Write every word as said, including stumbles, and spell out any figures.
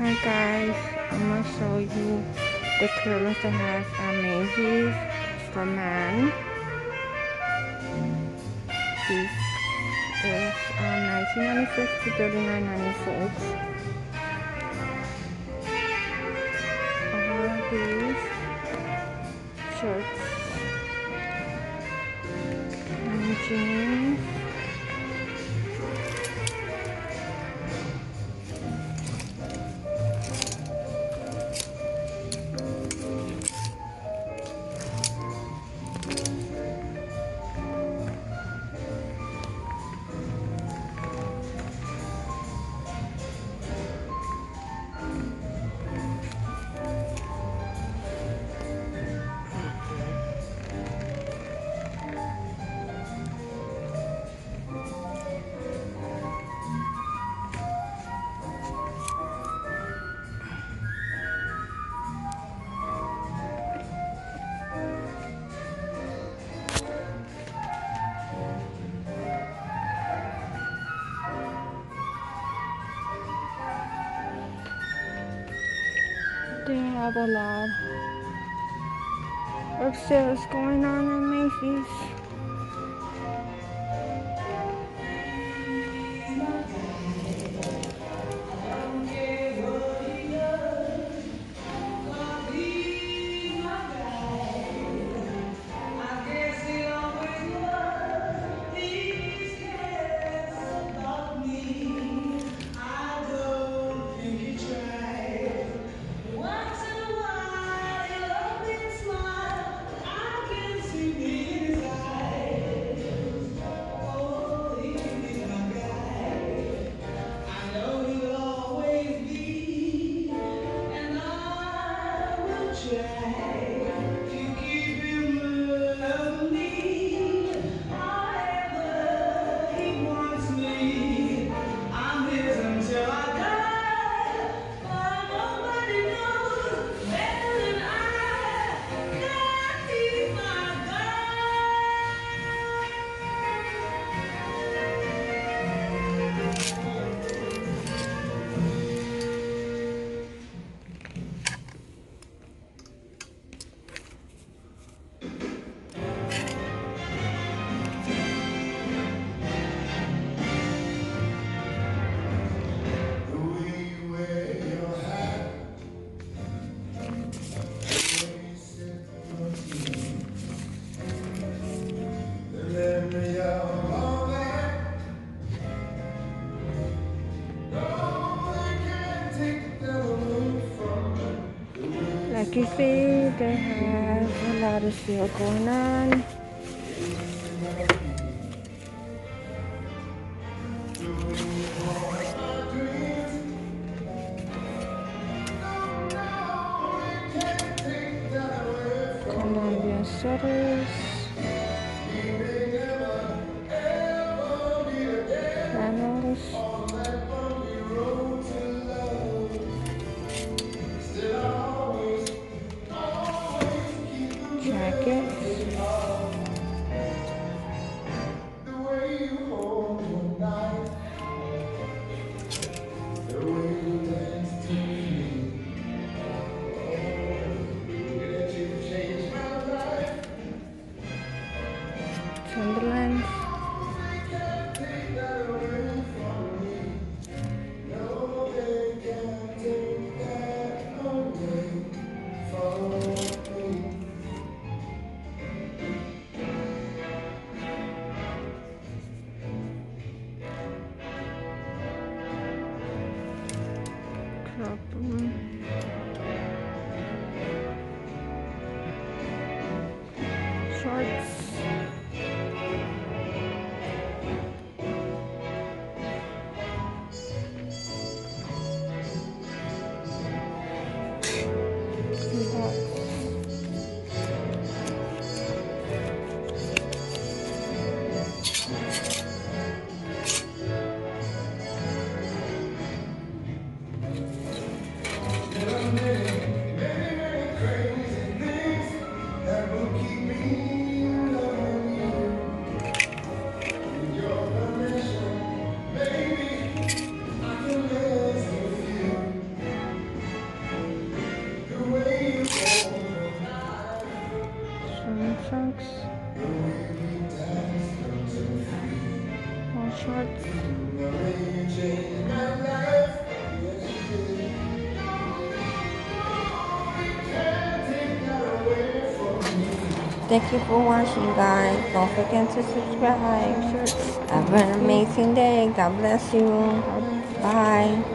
Hi guys, I'm gonna show you the clearance they have at Macy's for men. This is um, nineteen ninety-six to thirty-nine ninety-six. All of these shirts and jeans. They have a lot of sales going on in Macy's. Like you see, they have a lot of sale going on. Colombian sweaters. Flannels. Jackets. Timberlands. Shorts. shorts. Thank you for watching, guys. Don't forget to subscribe. Have an amazing day. God bless you. Bye.